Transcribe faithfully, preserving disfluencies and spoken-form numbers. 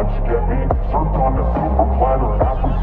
much get me? Served on a silver platter, apples